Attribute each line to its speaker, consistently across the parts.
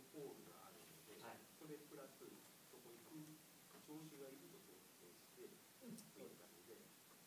Speaker 1: ホールがあるので、はい、それプラスそこに聴衆がいると想定して作ったので、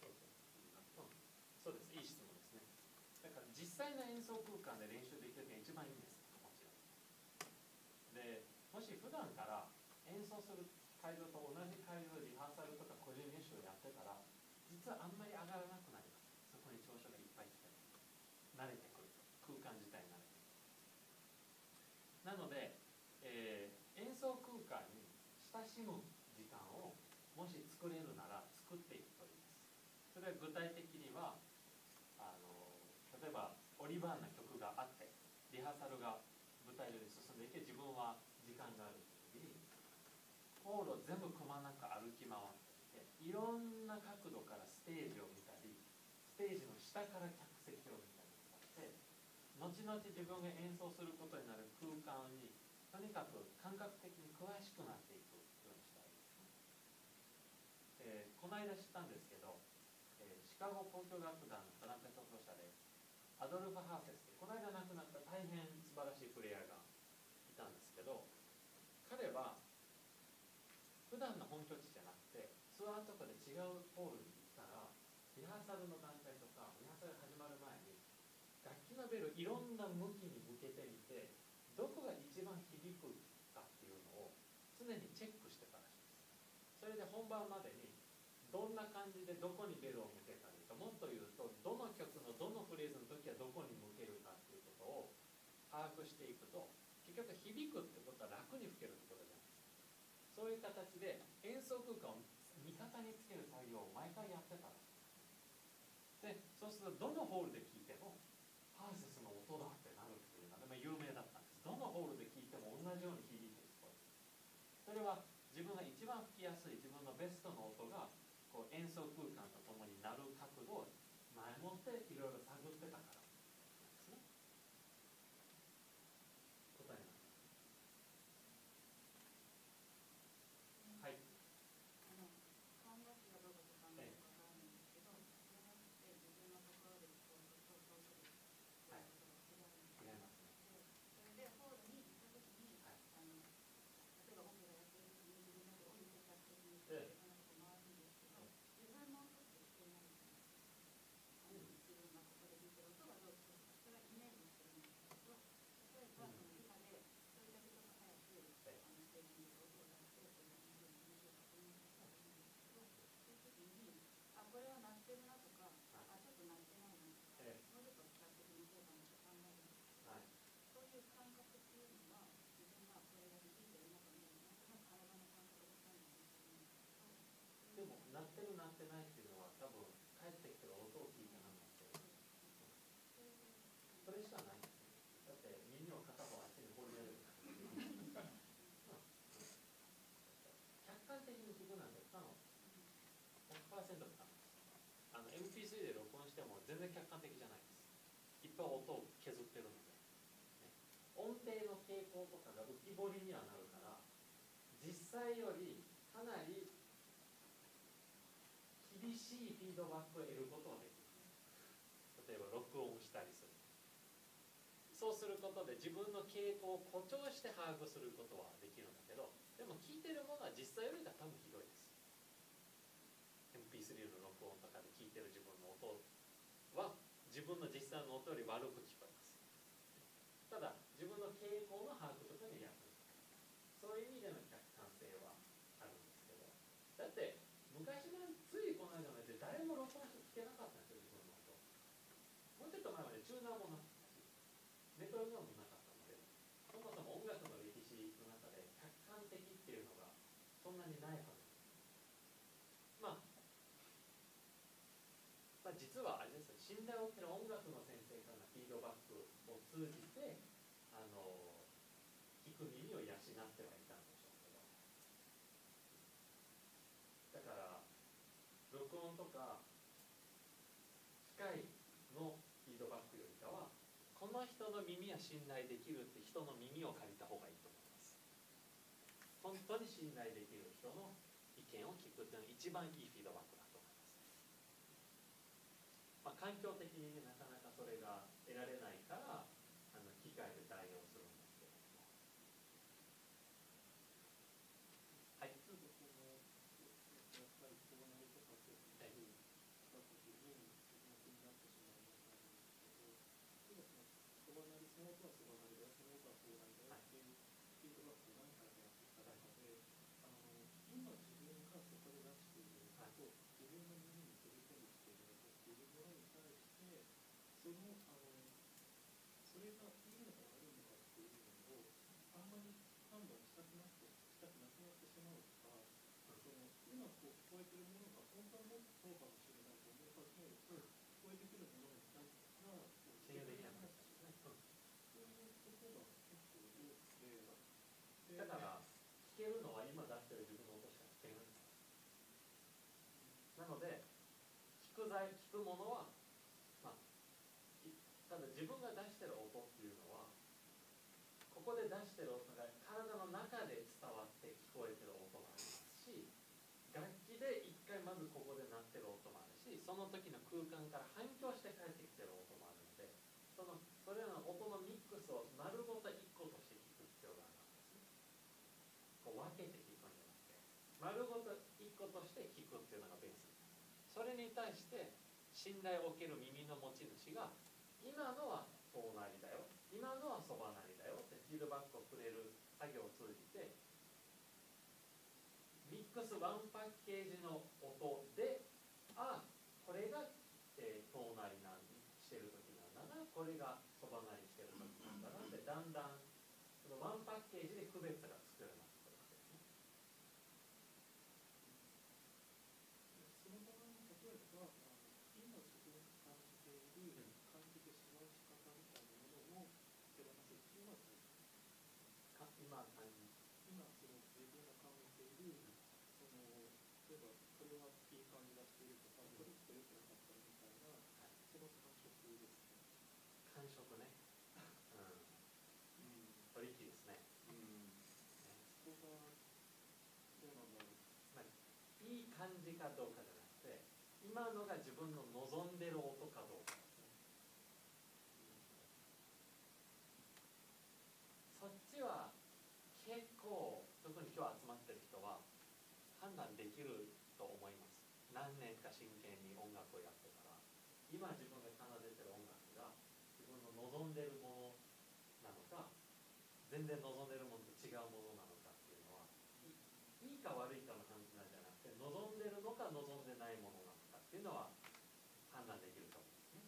Speaker 2: そうです。いい質問ですね。だから実際の演奏空間で練習できるのが一番いいんです。もちろん。で、もし普段から演奏する会場と同じ会場でリハーサルとか個人練習をやってたら、実はあんまり上がらなくなります。そこに聴衆がいっぱい来て慣れてくると、空間自体に慣れてくる。なので、演奏空間に親しむ時間をもし作れるなら作っていくといいです。それは具体的には例えばオリバーンな曲があってリハーサルが舞台上に進んでいて自分は時間がある時にホールを全部くまなく歩き回っていていろんな角度からステージを見たりステージの下から客席を見たりとかして後々自分が演奏することになる空間にとにかく感覚的に詳しくなっていくようにしたいですね。この間知ったんですけど、シカゴ交響楽団のトランペット奏者でアドルフ・ハーセスってこの間亡くなった大変素晴らしいプレイヤーがいたんですけど、彼は普段の本拠地じゃなくてツアーとかで違うホールに行ったらリハーサルの段階とかリハーサルが始まる前に楽器のベルいろんな向きに向けてみてどこが一番響くかっていうのを常にチェックしてたらしいです。それで本番までにどんな感じでどこにベルを向けたりと、もっと言うとどの曲のどのフレーズの時はどこに向けるかっていうことを把握していくと結局響くってことは楽に吹けるってことじゃないですか。そういう形で演奏空間を味方につける作業を毎回やってたらしいです。でそうするとどのホールで聴いてもハーセスの音だってなるっていうのが有名だったんです。どのホールで聴いても同じように響いて聞こえる。それは自分が一番吹きやすい自分のベストの音がこう演奏空間とともになる角度を前もっていろいろ探ってたからなんですね。答えます。はい。
Speaker 3: 管楽器がどうかとかわからないんですけど、じゃなくて自分のところで聞こえる音とそうするということが違うんです。それでホールに行った時に、例えばオペラやってる時に自分のところに客席に行っていろんなとこ回るんですけど、自分の音って聞けないじゃないですか。自分がここで弾いてる音がどう聞こえるか、それはイメージしてるんですけど、例えばそのリハで一人だけちょっと早くステージに音を出してそれで同じように話を確認したらいいんですけど、そういう時にこれは鳴ってるなとかちょっと鳴ってないなとか、もうちょっと使ってみようかなと考えるんですけど、そういう感覚っていうのは自分がこれが響いてる中でなんとなく体の感覚で感じてするんですけど、
Speaker 2: でも鳴ってる鳴ってないっていうのは多分帰ってきてる音を聞いてなんですけど、それしかないんですね。だって耳を片方あっちに放り上げる客観的に聞くなんて不可能です。100% 不可能です。MP3 で録音しても全然客観的じゃないです。いっぱい音を削ってるので、音程の傾向とかが浮き彫りにはなるから実際よりかなり厳しいフィードバックを得ることはできます。例えば録音したりする。そうすることで自分の傾向を誇張して把握することはできるんだけど、でも聞いてるものは実際よりは多分ひどいです。 MP3 の録音とかで聞いてる自分の音は自分の実際の音より悪く聞こえます。ただ自分の傾向の把握とかに役に立つ。そういう意味での客観性はあるんですけど、だって昔のついこの間まで誰も録音して聞けなかったんですよ、自分の音。もうちょっと前までチューナーもなかったしメトロノームもなかったので、そもそも音楽の歴史の中で客観的っていうのがそんなにないはずです。実はあれです。信頼を受ける音楽の先生からのフィードバックを通じて聞く耳を養ってはいたんでしょうけど、だから録音とか機械のフィードバックよりかはこの人の耳は信頼できるって人の耳を借りた方がいいと思います。本当に信頼できる人の意見を聞くっていうのが一番いいフィードバックだと思います。環境的に、なかなかそれが得られないから機械で代用するんですけれども、
Speaker 1: それがいいのか悪いのかっていうのをあんまり判断したくなくなってしまうとか、今こう聞こえてるものが本当はもっとそうかもしれないと思うはずの、聞こえてくるものが
Speaker 2: 信用できなくなっちゃうんですね。
Speaker 1: そういうことが結構多くて、
Speaker 2: だから聞けるのは今出してる自分の音しか聞けないんです。なので聞くものは、ただ自分が出してる音っていうのは、ここで出してる音が体の中で伝わって聞こえてる音もありますし、楽器で一回まずここで鳴ってる音もあるし、その時の空間から反響して帰ってきてる音もあるので、それらの音のミックスを丸ごと一個として聞く必要があるんですね。こう分けて聞くんじゃなくて、丸ごと一個として聞くっていうのがベース。それに対して信頼を受ける耳の持ち主が、今のは遠鳴りだよ、今のはそば鳴りだよってフィードバックをくれる作業を通じて、ミックスワンパッケージの音で、これが、遠鳴りしてる時なんだな、これがそば鳴りしてる時なんだなって、だんだんそのワンパッケージで区別がつくようになってくるわけですね。
Speaker 1: その場合に例えば今自分が感じている、感じてしまう仕方みたいなものを手放すっていうのは大事。今その自分が感じている、例えばこれはいい感じがしているとか、これちょっと良くなかったみたいな、その感触ですね。
Speaker 2: 感触ね。トリッキーですね。
Speaker 1: そこがどうなんだろう。
Speaker 2: つまりいい感じかどうかじゃなくて、今のが自分の望んでる音かどうかですね。そっちは結構、特に今日集まってる人は判断できると思います。何年か真剣に音楽をやってから、今自分が奏でてる音楽が自分の望んでるものなのか、全然望んでるものと違うものなのかっていうのは、いいか悪いかの判断じゃなくて、望んでるのか望んでないものなのかっていうのは判断できると思うんですね。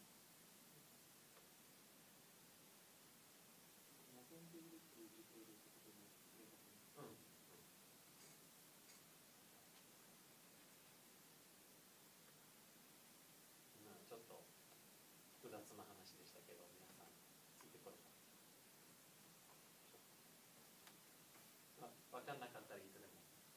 Speaker 1: 望んでいるっていう事項でってことも明確に。
Speaker 2: ちょっと複雑な話でしたけど、皆さんついてこれた。分かんなかったらいつでも。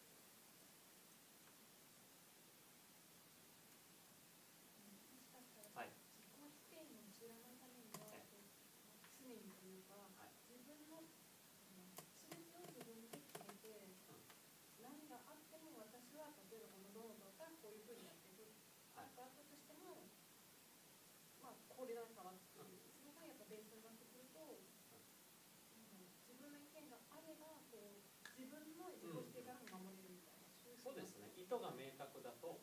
Speaker 2: はい。
Speaker 3: 自己否定の知らないためには、常にというか、自分の全てを自分で決めて、何があっても私は例えばこのノートがこういうふうにやっていく。なんかあったとしても、これだからっていう、それがやっぱベースになってくると、自分の意見があればこう自分の自己否定からも守れるみたいな。
Speaker 2: そうですね。意図が明確だと、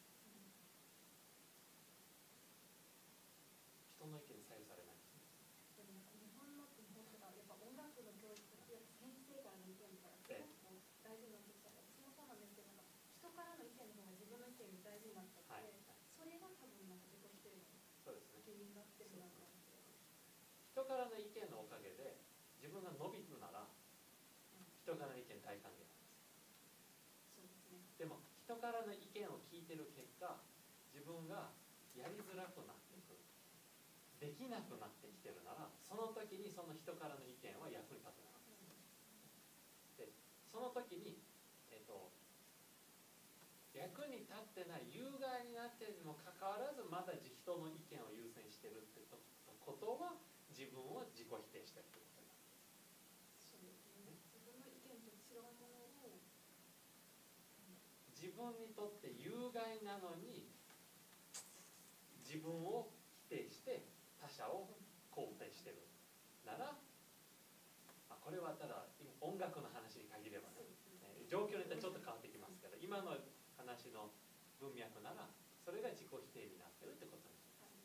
Speaker 2: 人の意見に左右されないですね。
Speaker 3: でも日本とかやっぱ音楽の教育って先生からの意見とかすごく大事になってきたら、私もそうなんですけど、人からの意見の方が自分の意見より大事になっちゃって、それが多分自己否定の原因になってるなと思って。
Speaker 2: 人からの意見のおかげで自分が伸びるなら、人からの意見大歓迎なんです。
Speaker 3: そうですね。
Speaker 2: でも人からの意見を聞いてる結果、自分がやりづらくなっていく、できなくなってきてるなら、その時にその人からの意見は役に立つならです。で、その時に、役に立ってない、有害になっているにもかかわらず、まだ人の意見を優先してるってことは、自分を自己否定してるってことになる。
Speaker 3: そうですね。自分の意見と違うものを、
Speaker 2: 自分にとって有害なのに自分を否定して他者を肯定してるなら、これはただ音楽の話に限ればね、状況によってちょっと変わってきますけど、今の話の文脈ならそれが自己否定になってるってことになります。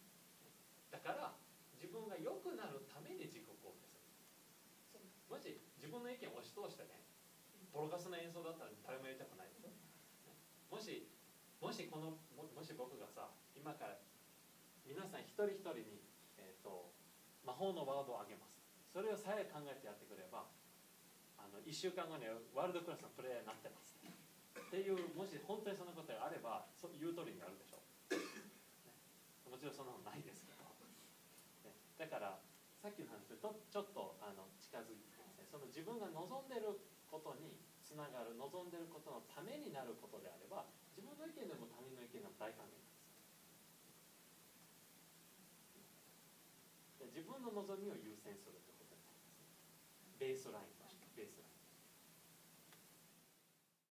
Speaker 2: だから自分が良くなるために自己肯定する。もし自分の意見を押し通してね、ボロカスな演奏だったら誰もやりたくないでしょ。もし僕がさ、今から皆さん一人一人に、 魔法のワードをあげます。それをさえ考えてやってくれば、1週間後にはワールドクラスのプレイヤーになってますっていう、もし本当にそんなことがあれば言う通りにやるでしょう、ね、もちろんそんなのないですけど、ね、だからさっきの話とちょっと近づいてですね、その自分が望んでることにつながる、望んでることのためになることであれば、自分の意見でも他人の意見でも大歓迎なんです。で、自分の望みを優先するってことになりますね。ベースライン